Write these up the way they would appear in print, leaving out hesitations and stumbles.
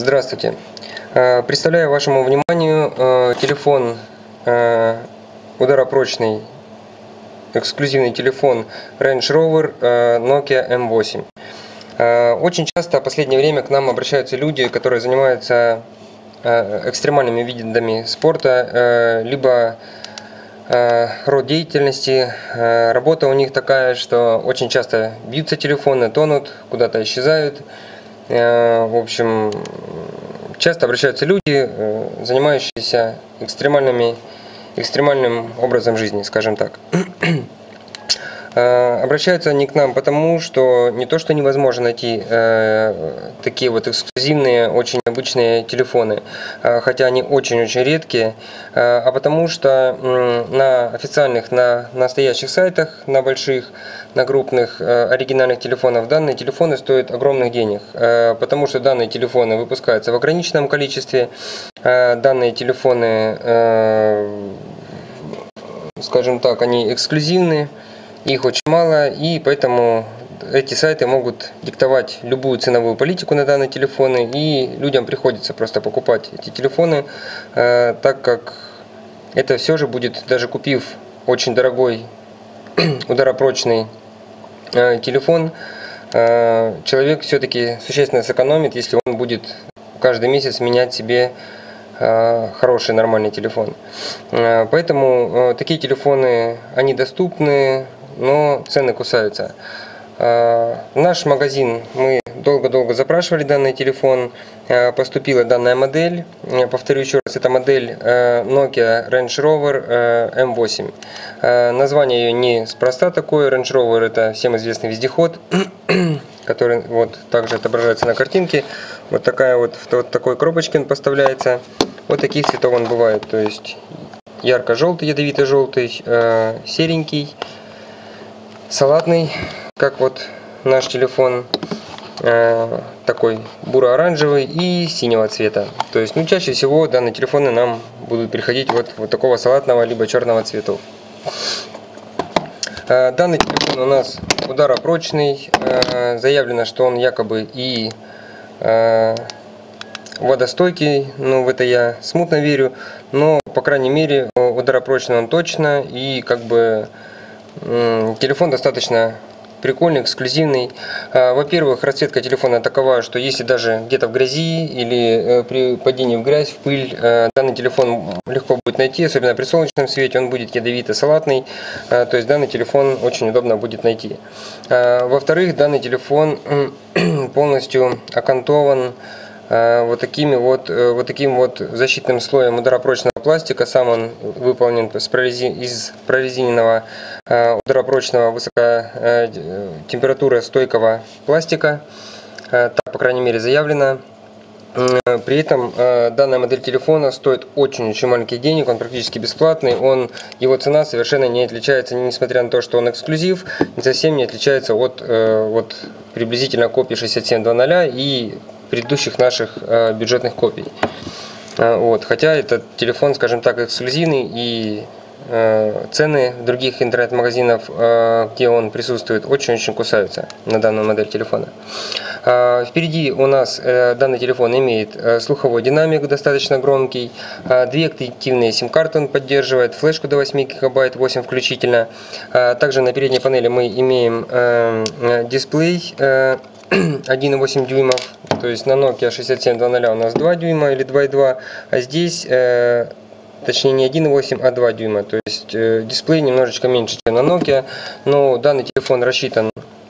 Здравствуйте. Представляю вашему вниманию телефон ударопрочный, эксклюзивный телефон Range Rover Nokia M8. Очень часто в последнее время к нам обращаются люди, которые занимаются экстремальными видами спорта, либо род деятельности. Работа у них такая, что очень часто бьются телефоны, тонут, куда-то исчезают. В общем, часто обращаются люди, занимающиеся экстремальным образом жизни, скажем так. Обращаются они к нам потому, что не то, что невозможно найти такие вот эксклюзивные, очень обычные телефоны, хотя они очень-очень редкие, а потому что на официальных, на настоящих сайтах, на больших, на крупных оригинальных телефонах данные телефоны стоят огромных денег, потому что данные телефоны выпускаются в ограниченном количестве, данные телефоны, скажем так, они эксклюзивные. Их очень мало, и поэтому эти сайты могут диктовать любую ценовую политику на данные телефоны, и людям приходится просто покупать эти телефоны, так как это все же будет, даже купив очень дорогой ударопрочный телефон, человек все-таки существенно сэкономит, если он будет каждый месяц менять себе хороший нормальный телефон. Поэтому такие телефоны, они доступны, но цены кусаются. В наш магазин мы долго-долго запрашивали данный телефон, поступила данная модель. Повторю еще раз, это модель Nokia Range Rover M8. Название ее неспроста такое. Range Rover — это всем известный вездеход, который вот также отображается на картинке. Вот такой коробочке он поставляется. Вот таких цветов он бывает, то есть ярко-желтый, ядовито-желтый, серенький, салатный, как вот наш телефон, такой буро-оранжевый и синего цвета. То есть, чаще всего данные телефоны нам будут приходить вот такого салатного либо черного цветов. Данный телефон у нас ударопрочный, заявлено, что он якобы и водостойкий, но в это я смутно верю, но по крайней мере ударопрочный он точно, и как бы телефон достаточно прикольный, эксклюзивный. Во-первых, расцветка телефона такова, что если даже где-то в грязи или при падении в грязь, в пыль, данный телефон легко будет найти, особенно при солнечном свете, он будет ядовито-салатный, то есть данный телефон очень удобно будет найти. Во-вторых, данный телефон полностью окантован вот таким вот защитным слоем ударопрочного пластика. Сам он выполнен из прорезиненного ударопрочного высокотемпературостойкого пластика. Так, по крайней мере, заявлено. При этом данная модель телефона стоит очень-очень маленьких денег, он практически бесплатный, его цена совершенно не отличается, несмотря на то, что он эксклюзив, совсем не отличается от приблизительно копии 6700 и предыдущих наших бюджетных копий. Хотя этот телефон, скажем так, эксклюзивный, и цены в других интернет-магазинах, где он присутствует, очень-очень кусаются на данную модель телефона. Впереди у нас данный телефон имеет слуховой динамик достаточно громкий, 2 активные сим-карты он поддерживает, флешку до 8 гигабайт, 8 включительно. Также на передней панели мы имеем дисплей 1,8 дюймов, то есть на Nokia 6700 у нас 2 дюйма или 2,2, а здесь точнее не 1,8, а 2 дюйма, то есть дисплей немножечко меньше, чем на Nokia, но данный телефон рассчитан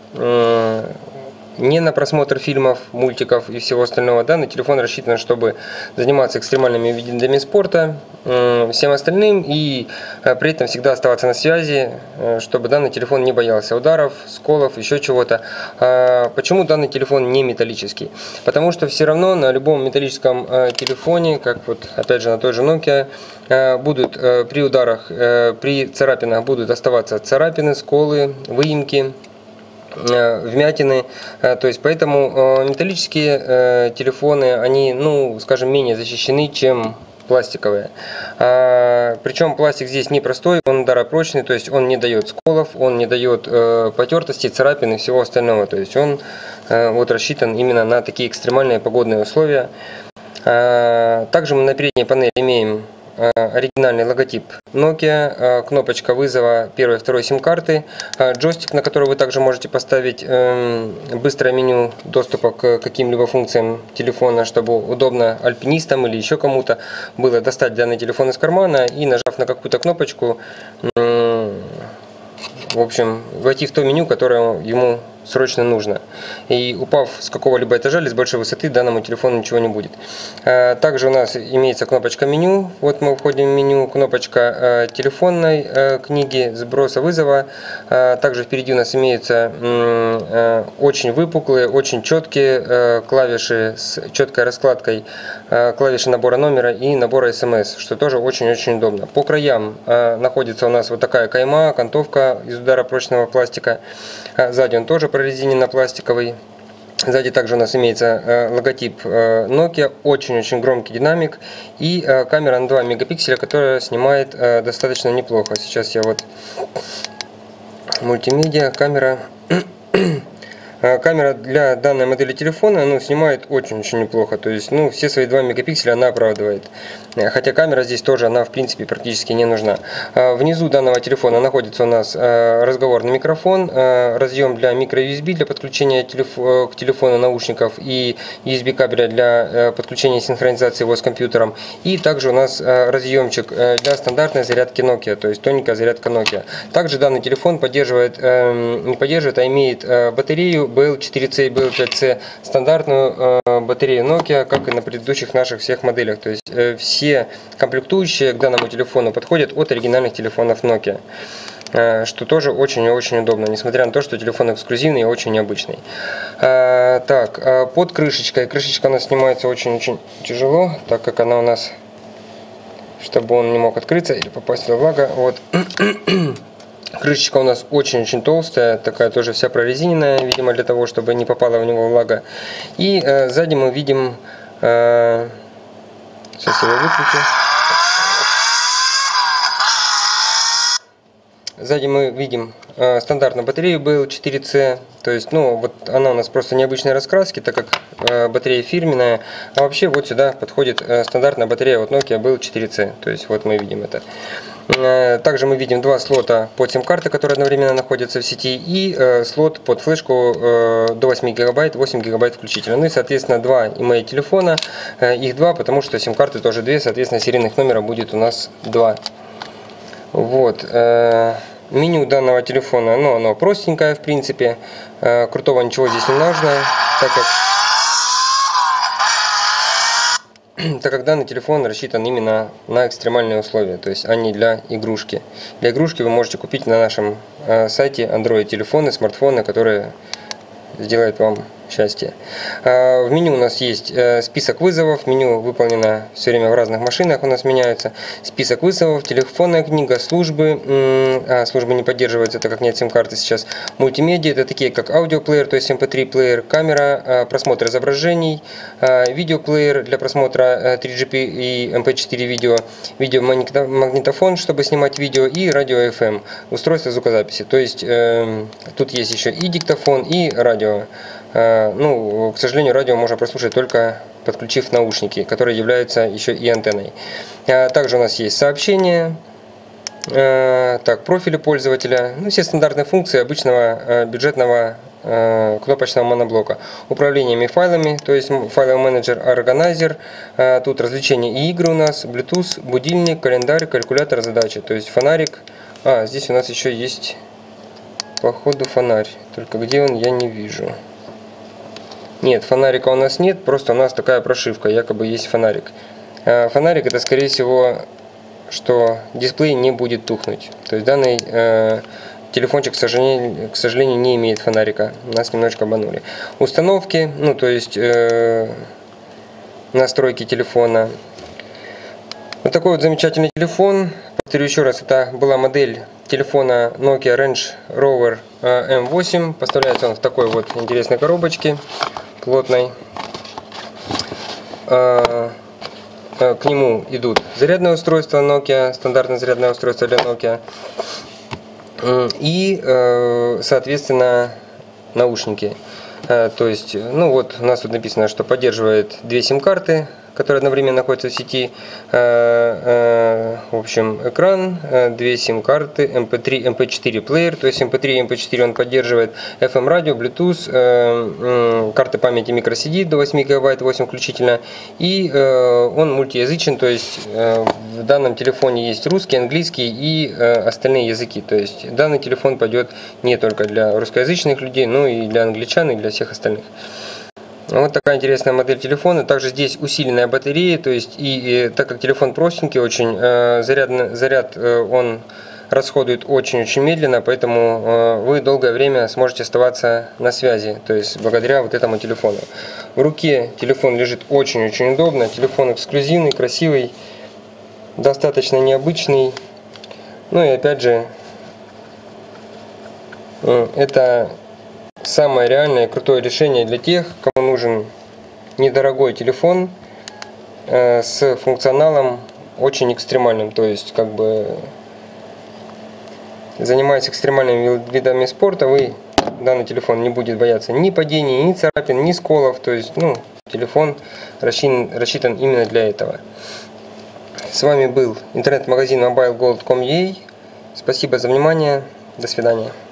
не на просмотр фильмов, мультиков и всего остального. Данный телефон рассчитан, чтобы заниматься экстремальными видами спорта, всем остальным, и при этом всегда оставаться на связи, чтобы данный телефон не боялся ударов, сколов, еще чего-то. Почему данный телефон не металлический? Потому что все равно на любом металлическом телефоне, как вот опять же на той же Nokia, будут при ударах, при царапинах будут оставаться царапины, сколы, выемки, вмятины, то есть поэтому металлические телефоны, они, скажем, менее защищены, чем пластиковые. Причем пластик здесь не простой, он ударопрочный, то есть он не дает сколов, он не дает потертостей, царапин и всего остального, то есть он вот рассчитан именно на такие экстремальные погодные условия. Также мы на передней панели имеем оригинальный логотип Nokia, кнопочка вызова первой и второй сим-карты, джойстик, на который вы также можете поставить быстрое меню доступа к каким-либо функциям телефона, чтобы удобно альпинистам или еще кому-то было достать данный телефон из кармана и, нажав на какую-то кнопочку, в общем, войти в то меню, которое ему срочно нужно. И упав с какого-либо этажа или с большой высоты, данному телефону ничего не будет. Также у нас имеется кнопочка меню. Вот мы входим в меню, кнопочка телефонной книги, сброса вызова. Также впереди у нас имеются очень выпуклые, очень четкие клавиши с четкой раскладкой, клавиши набора номера и набора смс, что тоже очень-очень удобно. По краям находится у нас вот такая кайма, окантовка из ударопрочного пластика. Сзади он тоже прорезиненно пластиковый. Сзади также у нас имеется логотип Nokia, очень-очень громкий динамик и камера на 2 мегапикселя, которая снимает достаточно неплохо. Сейчас я вот мультимедиа, камера. Камера для данной модели телефона снимает очень-очень неплохо, то есть все свои 2 мегапикселя она оправдывает. Хотя камера здесь тоже, она в принципе практически не нужна. Внизу данного телефона находится у нас разговорный микрофон, разъем для micro-USB для подключения к телефону наушников и USB кабеля для подключения синхронизации его с компьютером. И также у нас разъемчик для стандартной зарядки Nokia, то есть тоненькая зарядка Nokia. Также данный телефон имеет батарею BL4C и BL5C, стандартную батарею Nokia, как и на предыдущих наших всех моделях. То есть все комплектующие к данному телефону подходят от оригинальных телефонов Nokia, что тоже очень и очень удобно, несмотря на то, что телефон эксклюзивный и очень необычный. Так, под крышечкой. Крышечка у нас снимается очень-очень тяжело, так как она у нас, чтобы он не мог открыться или попасть во влага. Вот. Крышечка у нас очень-очень толстая, такая тоже вся прорезиненная, видимо, для того, чтобы не попала в него влага. И сзади мы видим, сейчас я его выключу. Сзади мы видим стандартную батарею BL4C, то есть, вот она у нас просто необычной раскраски, так как батарея фирменная, а вообще вот сюда подходит стандартная батарея от Nokia BL4C, то есть вот мы видим это. Также мы видим 2 слота под сим-карты, которые одновременно находятся в сети, и слот под флешку до 8 гигабайт, 8 гигабайт включительно. Ну и, соответственно, 2 email телефона, их 2, потому что сим-карты тоже 2, соответственно, серийных номера будет у нас 2. Вот. Меню данного телефона, оно простенькое, в принципе, крутого ничего здесь не нужно, так как данный телефон рассчитан именно на экстремальные условия, то есть а не для игрушки. Для игрушки вы можете купить на нашем сайте Android телефоны, смартфоны, которые сделают вам счастье. В меню у нас есть список вызовов. Меню выполнено все время в разных машинах, у нас меняется. Список вызовов, телефонная книга, службы. Службы не поддерживаются, так как нет сим-карты сейчас. Мультимедиа, это такие как аудиоплеер, то есть MP3 плеер, камера, просмотр изображений, видеоплеер для просмотра 3GP и MP4 видео, видеомагнитофон, чтобы снимать видео, и радио FM, устройство звукозаписи. То есть тут есть еще и диктофон, и радио. К сожалению, радио можно прослушать только подключив наушники, которые являются еще и антенной. Также у нас есть сообщения, профили пользователя, все стандартные функции обычного бюджетного кнопочного моноблока. Управлением файлами, то есть файловый менеджер, органайзер, тут развлечения и игры у нас, Bluetooth, будильник, календарь, калькулятор задачи, то есть фонарик. Здесь у нас еще есть, походу, фонарь, только где он, я не вижу. Нет, фонарика у нас нет, просто у нас такая прошивка, якобы есть фонарик. Фонарик — это, скорее всего, что дисплей не будет тухнуть. То есть данный телефончик, к сожалению, не имеет фонарика. Нас немножко обманули. Установки, то есть настройки телефона. Вот такой вот замечательный телефон. Повторю еще раз, это была модель телефона Nokia Range Rover M8. Поставляется он в такой вот интересной коробочке, плотной. К нему идут зарядное устройство Nokia, стандартное зарядное устройство для Nokia, и, соответственно, наушники. То есть, ну вот у нас тут написано, что поддерживает 2 сим-карты, которые одновременно находятся в сети. В общем, экран, 2 сим-карты, MP3, MP4 плеер, то есть MP3 и MP4 он поддерживает, FM радио, Bluetooth, карты памяти microSD до 8 ГБ, 8 включительно, и он мультиязычен, то есть в данном телефоне есть русский, английский и остальные языки, то есть данный телефон пойдет не только для русскоязычных людей, но и для англичан, и для всех остальных. Вот такая интересная модель телефона. Также здесь усиленная батарея, то есть так как телефон простенький очень, заряд он расходует очень-очень медленно, поэтому вы долгое время сможете оставаться на связи, то есть благодаря вот этому телефону. В руке телефон лежит очень-очень удобно, телефон эксклюзивный, красивый, достаточно необычный. Ну и опять же, это самое реальное крутое решение для тех, кому нужен недорогой телефон с функционалом очень экстремальным, то есть как бы занимаясь экстремальными видами спорта, вы данный телефон не будет бояться ни падений, ни царапин, ни сколов, то есть телефон рассчитан именно для этого. С вами был интернет-магазин mobilegold.com.ua. Спасибо за внимание, до свидания.